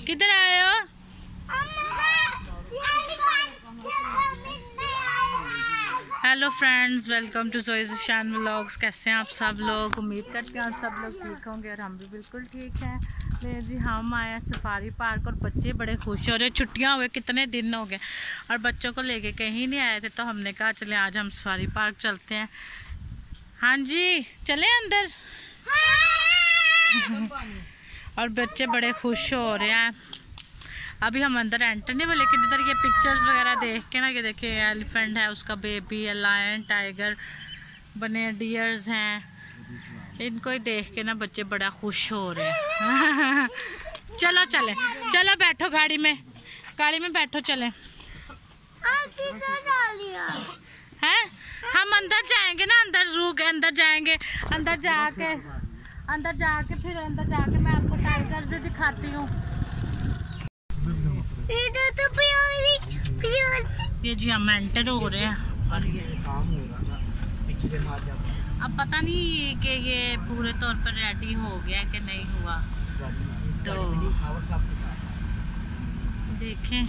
किधर आए हो? हेलो फ्रेंड्स, वेलकम टू जोई ज़ीशान व्लॉग्स। कैसे हैं आप सब लोग? उम्मीद करते हैं आप सब लोग ठीक होंगे और हम भी बिल्कुल ठीक हैं। ले जी, हम आए हैं सफारी पार्क और बच्चे बड़े खुश हो रहे। छुट्टियां हुए कितने दिन हो गए और बच्चों को लेके कहीं नहीं आए थे, तो हमने कहा चले आज हम सफारी पार्क चलते हैं। हाँ जी, चले अंदर। और बच्चे बड़े खुश हो रहे हैं। अभी हम अंदर एंटर नहीं हुए, लेकिन इधर ये पिक्चर्स वगैरह देख के ना, ये देखिए एलिफेंट है, उसका बेबी है, लायन, टाइगर बने, डियर्स हैं। इनको ही देख के ना बच्चे बड़ा खुश हो रहे हैं। चलो चले, चलो बैठो गाड़ी में बैठो, चले। हैं हम अंदर जाएंगे ना, अंदर जू के अंदर जाएंगे। अंदर जाके फिर अंदर जाके मैं आपको टाइगर भी दिखाती हूँ। ये जी हम एंटर हो रहे हैं और ये अब पता नहीं कि ये पूरे तौर पर रेडी हो गया कि नहीं हुआ, तो देखें।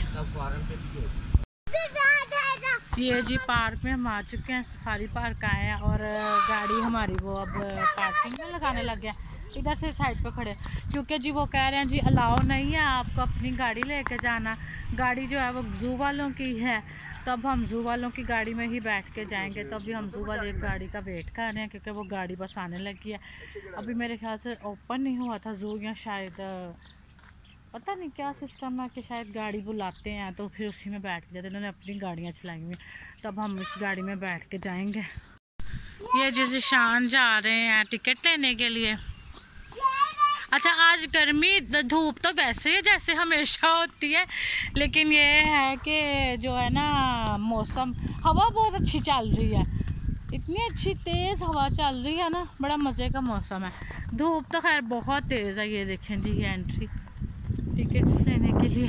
ये जी पार्क में हम आ चुके हैं, सफारी पार्क आए हैं और गाड़ी हमारी वो अब पार्किंग में लगाने लग गया। इधर से साइड पे खड़े, क्योंकि जी वो कह रहे हैं जी अलाउ नहीं है आपको अपनी गाड़ी लेके जाना। गाड़ी जो है वो जू वालों की है, तो अब हम जू वालों की गाड़ी में ही बैठ के जाएंगे। तो अभी हम जू वाले गाड़ी का वेट कर रहे हैं, क्योंकि वो गाड़ी बस आने लगी है। अभी मेरे ख्याल से ओपन नहीं हुआ था जू, या शायद पता नहीं क्या सिस्टम है कि शायद गाड़ी बुलाते हैं तो फिर उसी में बैठ जाते। इन्होंने अपनी गाड़ियाँ चलाई हुई, तब हम इस गाड़ी में बैठ के जाएंगे। ये जी ज़ीशान जा रहे हैं टिकट लेने के लिए। अच्छा, आज गर्मी, धूप तो वैसे ही जैसे हमेशा होती है, लेकिन ये है कि जो है ना मौसम, हवा बहुत अच्छी चल रही है, इतनी अच्छी तेज़ हवा चल रही है ना, बड़ा मज़े का मौसम है। धूप तो खैर बहुत तेज़ है। ये देखें जी, ये एंट्री टिकट्स लेने के लिए।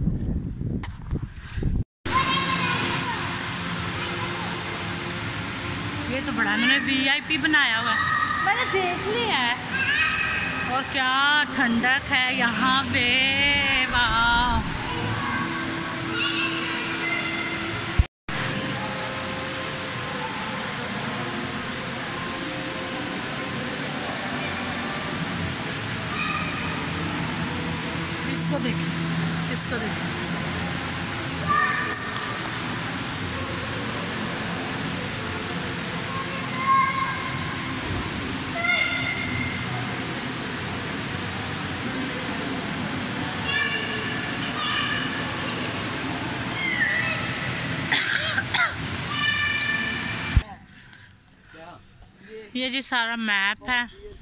ये तो बड़ा इन्होंने VIP बनाया हुआ है, मैंने देख लिया है। और क्या ठंडक है यहाँ पे, वाह। इसको देखिए, इसको देखिए। ये जी सारा मैप है।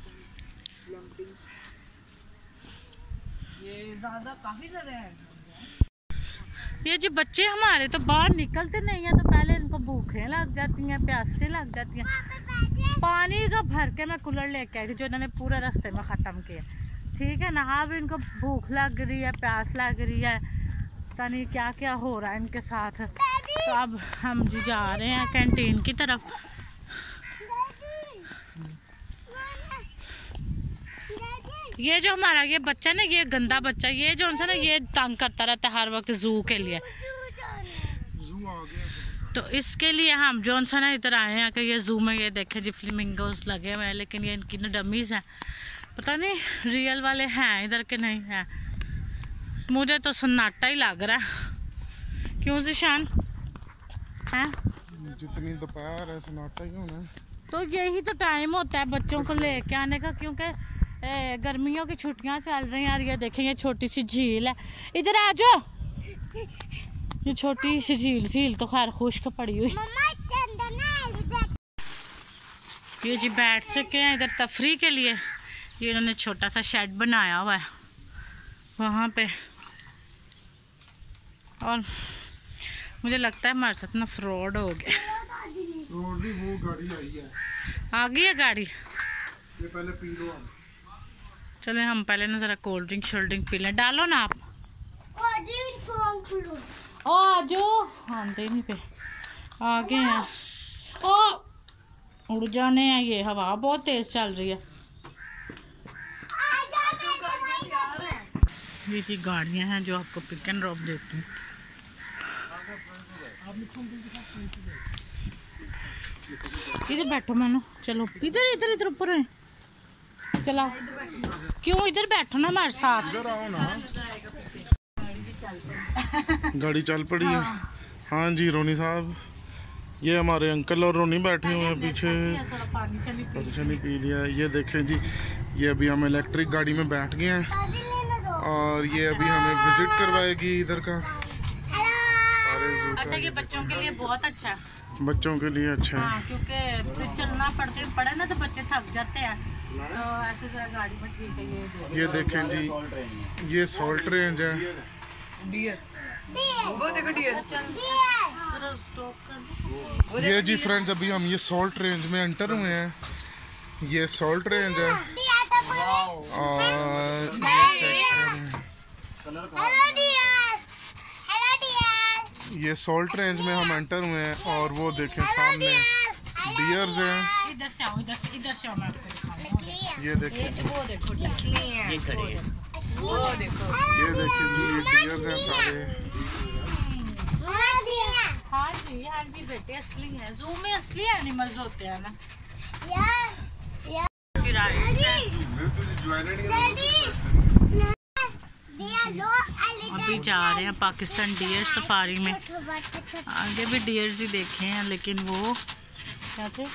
ये काफी सारे हैं। ये जी बच्चे हमारे तो बाहर निकलते नहीं हैं, तो पहले इनको भूखें लग जाती हैं, प्यासे लग जाती हैं। पानी का भर के मैं कूलर लेके आई थी, जो इन्होंने पूरे रास्ते में ख़त्म किया। ठीक है ना, अब इनको भूख लग रही है, प्यास लग रही है, पता नहीं क्या क्या हो रहा है इनके साथ। तो अब हम जी जा रहे हैं कैंटीन की तरफ। ये जो हमारा ये बच्चा ना, ये गंदा बच्चा, ये जो है ना, ये तंग करता रहता है हर वक्त जू के लिए। तो इसके लिए हम जो है ना इधर आए हैं कि ये जू में ये देखें जी फ्लेमिंगोस लगे हुए हैं, लेकिन ये इनकी ना डमीज हैं, पता नहीं रियल वाले हैं इधर के नहीं हैं। मुझे तो सन्नाटा ही लग रहा है। क्यों ज़ीशान है? जितनी दोपहर है सन्नाटा ही होना। तो यही तो टाइम होता है बच्चों को लेके आने का, क्योंकि गर्मियों की छुट्टियां चल रही हैं। और ये देखें, ये छोटी सी झील है, इधर आ जाओ। ये छोटी सी झील तो खैर खुश्क पड़ी हुई। ये जी बैठ सके हैं इधर तफरी के लिए। ये इन्होंने छोटा सा शेड बनाया हुआ है वहाँ पे, और मुझे लगता है हमारे साथ ना फ्रॉड हो गया। वो गाड़ी आई है, आ गई है गाड़ी। ये पहले पी लो। चले हम पहले ना जरा कोल्ड ड्रिंक शोल्ड ड्रिंक पी लें। डालो ना आप। ओ जो हम दे नहीं पे आगे हैं। ओ उड़ जाने हैं, ये हवा बहुत तेज चल रही है। ये जी गाड़ियाँ हैं जो आपको पिक एंड ड्रॉप देती हैं। इधर बैठो मानो, चलो इधर इधर इधर ऊपर है, चलाओ। क्यों इधर बैठो ना हमारे साथ। गाड़ी चल पड़ी है। हाँ जी रोनी साहब, ये हमारे अंकल और रोनी बैठे हुए हैं पीछे। पानी पी लिया। ये देखें जी, ये अभी हम इलेक्ट्रिक गाड़ी में बैठ गए हैं और ये अभी हमें विजिट करवाएगी इधर का सारे ज़ू। अच्छा, ये बच्चों के लिए बहुत अच्छा है। बच्चों के लिए अच्छा है। हाँ, क्योंकि फिर चलना पड़े ना तो बच्चे थक जाते हैं, तो ऐसे जरा गाड़ी में ठीक है। ये देखें जी, ये सॉल्ट रेंज है। डियर वो देखो डियर। ये जी फ्रेंड्स, अभी हम ये सॉल्ट रेंज में एंटर हुए हैं। ये सॉल्ट रेंज है और ये सॉल्ट रेंज में हम एंटर हुए हैं और वो देखें सामने डियर्स हैं। इधर से आओ, इधर से आओ, मैं आपको दिखाऊंगा। ये देखें, वो देखो असली है। वो देखो ये देखें जी, ये डियर्स हैं सारे। हाँ जी बेटे, असली है। ज़ू में असली एनिमल्स होते हैं ना। अभी जा रहे हैं पाकिस्तान डियर सफारी में। आगे भी डियर्स ही देखे हैं, लेकिन वो क्या थे,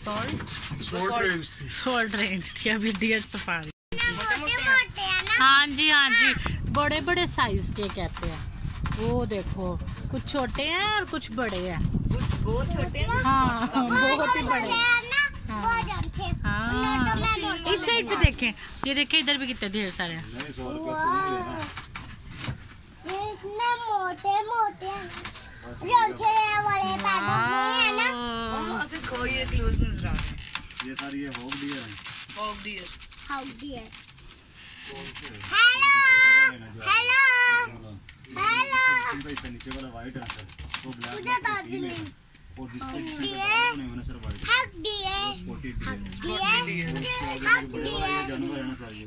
सॉल्ट रेंज थी। अभी डियर सफारी। हाँ जी बड़े बड़े साइज के कहते हैं। वो देखो, कुछ छोटे हैं और कुछ बड़े हैं। कुछ बहुत छोटे हैं। हाँ, बहुत ही बड़े। हाँ, इस साइड पे देखें, ये देखें, इधर भी कितने ढेर सारे हैं। कोई क्लोज नजर आ रहा है। ये सारी ये होग डियर है। होग डियर। इसका नीचे वाला वाइट है सर, वो ब्लैक है और जिसके नहीं होना सर वाइट स्पॉटेड डियर। ये जानवर है ना सर,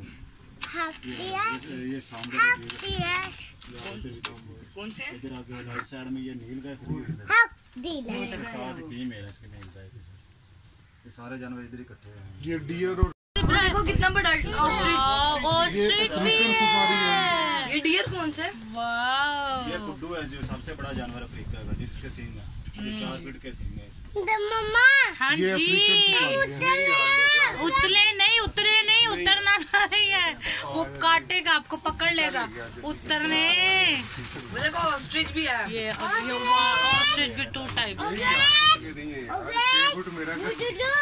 ये सामने कौन से इधर आगे राइट साइड में ये नील गाय खड़ी है सर, साथ फीमेल है इसके नील गाय के सर। ये सारे जानवर इधर इकट्ठे हैं। ये डियर और देखो कितना बड़ा ऑस्ट्रिच भी सफारी है। ये डियर कौन सा है? वाह, ये कुड्डू है जो सबसे बड़ा जानवर अफ्रीका का, जिसके सींग है, ये 4 फीट के सींग है। हाँ ये जी, अफ्रीकन सफारी है। उतरे नहीं, उतरना नहीं है, वो काटेगा, आपको पकड़ लेगा। उतरने वो देखो ऑस्ट्रिच भी है। ये ऑस्ट्रिच भी 2 टाइप्स। 6 फुट मेरा का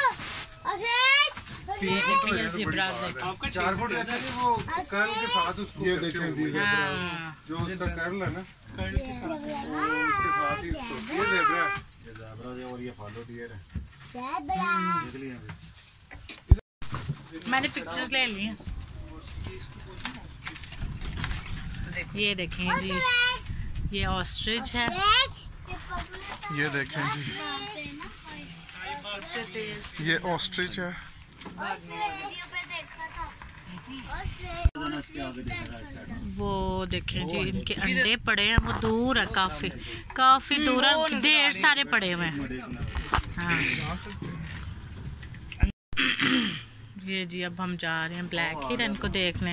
3 फुट ये ज़ेब्रास है। 4 फुट रहता है वो कर्ल के साथ उसको। ये देखें जी, हाँ, जो उसका कर्ल है ना, कर्ल के साथ वो उसके साथ ही उसको ये ज़ेब्रा है और ये फॉलो डियर है। देख लिया मैंने पिक्चर्स ले ली हैं। ये देखें जी, ये ऑस्ट्रिच है। ये देखें जी, ये ऑस्ट्रिच है। वो देखें जी, इनके अंडे पड़े हैं, वो दूर है, काफी दूर है, ढेर सारे पड़े हुए हैं। हाँ, ये जी अब हम जा रहे हैं ब्लैक हिरन को देखने।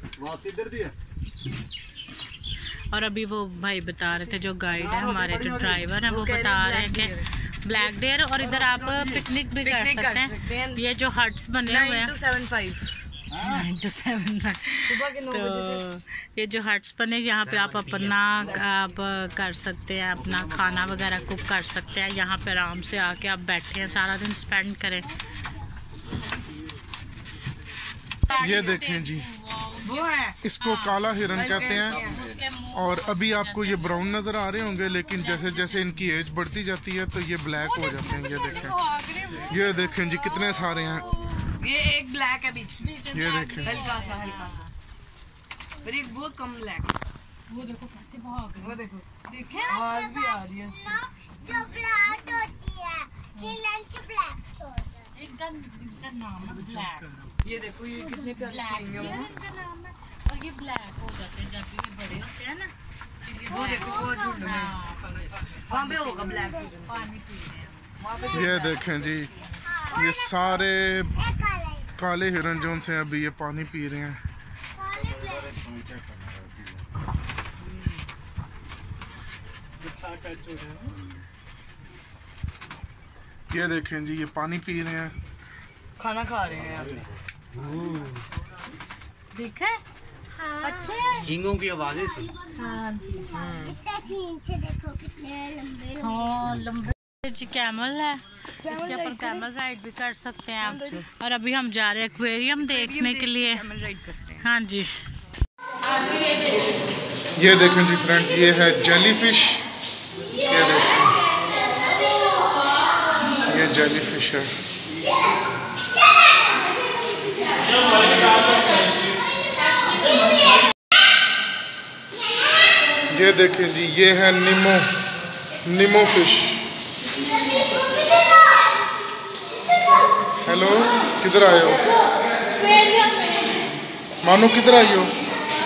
और अभी वो भाई बता रहे थे, जो गाइड है हमारे, जो ड्राइवर है, वो बता रहे हैं कि ब्लैक डेयर, और इधर आप पिकनिक भी कर सकते हैं। ये जो हट्स बने हुए हैं 9 to 7 तो ये जो हट्स बने, यहाँ पे आप अपना आप कर सकते हैं, अपना खाना वगैरह कुक कर सकते हैं। यहाँ पे आराम से आके आप बैठे हैं, सारा दिन स्पेंड करें। ये देखें जी, वो है, इसको काला हिरन कहते हैं। और अभी आपको ये ब्राउन नज़र आ रहे होंगे, लेकिन जैसे जैसे इनकी एज बढ़ती जाती है तो ये ब्लैक हो जाते हैं। ये देखें जी, कितने सारे हैं। ये एक ब्लैक है बीच में, ये देखें, हल्का सा पर एक बहुत कम ब्लैक। वो देखो कैसे भाग रहे हैं। वो देखो आवाज भी आ रही है। एकदम नाम है ब्लैक। ये देखो, ये कितने प्यारे सींग हैं। और ये ब्लैक हो जाते हैं जब ये बड़े होते हैं ना। वो देखो वो झुंड में वहाँ पे होगा ब्लैक पानी पी रहे हैं। ये देखें जी, ये सारे काले हिरन जो से अभी ये पानी पी रहे हैं। ये देखें जी, ये पानी पी रहे हैं, खाना खा रहे हैं यहाँ पे। देखे अच्छे हैं। झींगों की आवाजें सुन। हाँ जी देखो कितने लंबे हाँ लंबे जी कैमल है, इसके ऊपर कैमल राइड भी कर सकते हैं आप। और अभी हम जा रहे हैं एक्वेरियम देखने के लिए। हाँ जी ये देखें जी फ्रेंड्स, ये है जेलीफिश। ये देखें, ये जेलीफिश है। ये देखें जी, ये है नीमो फिश। हेलो, किधर आए हो? मानो किधर आई हो?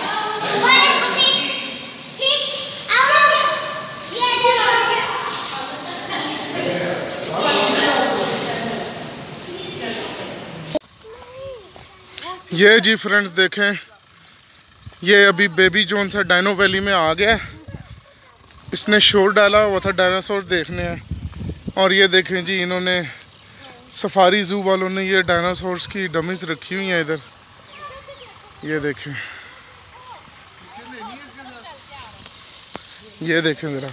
ये जी फ्रेंड्स देखें, ये अभी बेबी जोन सा डायनो वैली में आ गया। इसने शोर डाला हुआ था डायनासोर देखने हैं। और ये देखें जी, इन्होंने सफारी जू वालों ने ये डायनासोर्स की डमीज रखी हुई हैं इधर। ये देखें, ये देखें ज़रा।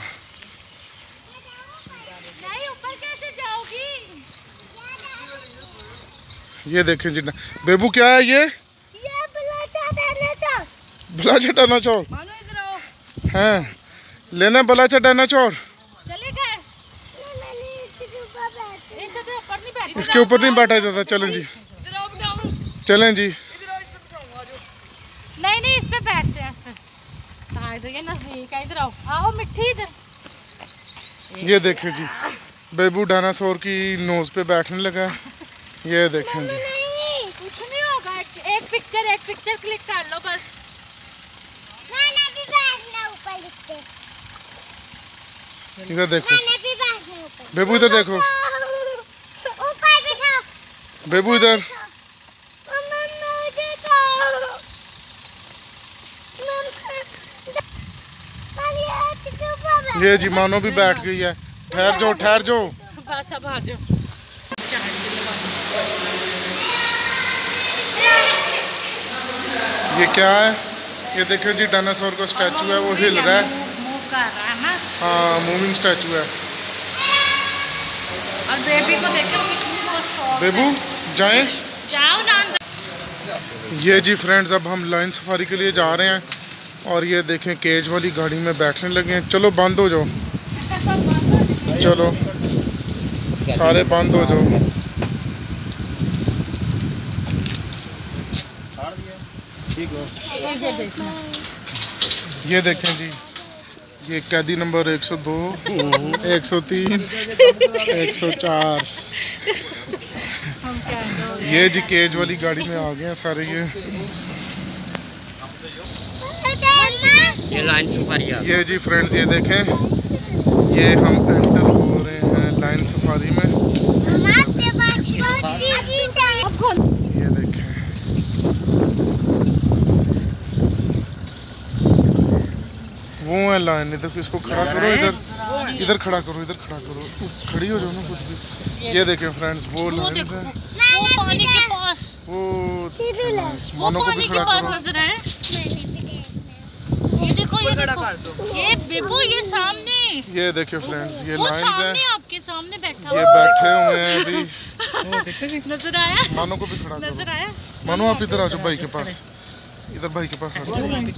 ये देखें जी, बेबू क्या है ये? बलाचा डायनासोर हैं, लेना बलाचा डायनासोर। इसके ऊपर नहीं बैठा जाता। चलें जी, चलें जी। नहीं इस पे बैठते हैं। ये नजदीक है, इधर आओ। आओ मिट्टी इधर। ये देखें जी, बेबू डायनासोर की नोज पे बैठने लगा। ये देखें जी, कुछ नहीं होगा। एक पिक्चर क्लिक कर लो बस। इधर देखो बेबू, इधर देखो बेबू, इधर। ये जी मानो भी बैठ गई है। ठहर जाओ ठहर जाओ। बस अब आ जाओ। ये क्या है? ये देखो जी, डायनासोर का स्टैचू है, वो हिल रहा है। मूव कर रहा है ना। हाँ, मूविंग स्टैचू है। और बेबी को देखो कितनी बहुत शौक बेबू जाएं? जाओ ना अंदर। ये जी फ्रेंड्स, अब हम लाइन सफारी के लिए जा रहे हैं। और ये देखें, केज वाली गाड़ी में बैठने लगे हैं। चलो बंद हो जाओ, चलो सारे बंद हो जाओ। ये देखें जी, ये कैदी नंबर 102, 103, 104। ये जी केज वाली गाड़ी में आ गए हैं सारे। ये लाइन सफारी। ये जी फ्रेंड्स, ये देखें, ये हम एंटर हो रहे हैं लाइन सफारी में। ये देखें, वो है लाइन। इधर इसको खड़ा करो, इधर खड़ा करो, इधर खड़ा करो। खड़ी हो जाओ ना कुछ भी। ये देखें फ्रेंड्स, वो लाइन है, वो पानी के पास, वो मानो को भी खड़ा करो। नजर आए? ये देखो, ये देखो, ये बेबू, ये सामने। ये देखिए फ्रेंड्स, ये वो लाइन है, सामने आपके सामने बैठा ये बैठे हुए हैं अभी। नजर आया? मानो को भी खड़ा नजर करो। आया? मानो आप इधर आ जाओ भाई के पास, इधर भाई के पास आ जाओ।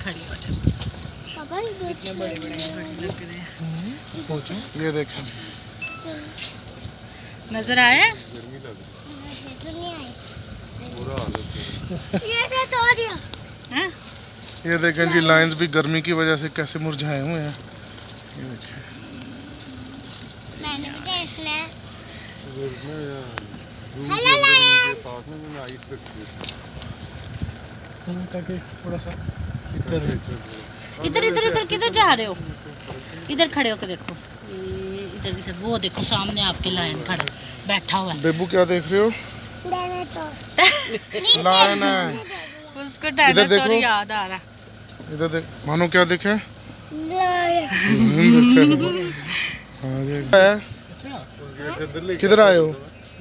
ये देखें, नजर आया? हैं? ये देखें जी, लाइंस भी गर्मी की वजह से कैसे मुरझाए हुए हैं। ये देखें, ताकि थोड़ा सा इधर इधर इधर किधर जा रहे हो? इधर खड़े होकर देखो, ये इधर से वो देखो सामने आपके लायन खड़ा बैठा हुआ है। बेबू क्या देख रहे हो? लायन है, उसको डायनासोर याद आ रहा है। इधर देख, मानो क्या देखे? किधर आए हो?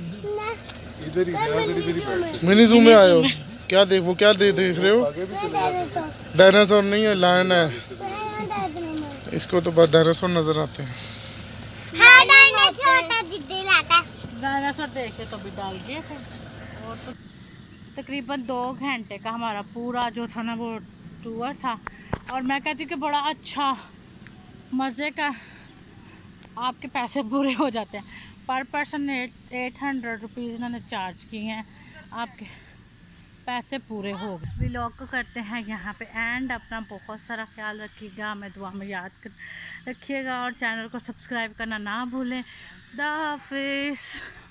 मिनी जू में आए हो? क्या देख, वो क्या देख रहे हो? डायनासोर नहीं है, लायन है। इसको तो बस डायनासोर नजर आते हैं। डायनासोर देखे तो भी डाल दिए थे। और तो तकरीबन 2 घंटे का हमारा पूरा जो था ना वो टूर था, और मैं कहती हूँ कि बड़ा अच्छा मज़े का, आपके पैसे पूरे हो जाते हैं। पर पर्सन 800 रुपीज़ इन्होंने चार्ज किए हैं, आपके पैसे पूरे हो गए। व्लॉग को करते हैं यहाँ पे एंड। अपना बहुत सारा ख्याल रखिएगा, मैं दुआ में याद रखिएगा, और चैनल को सब्सक्राइब करना ना भूलें। खुदा हाफिज़।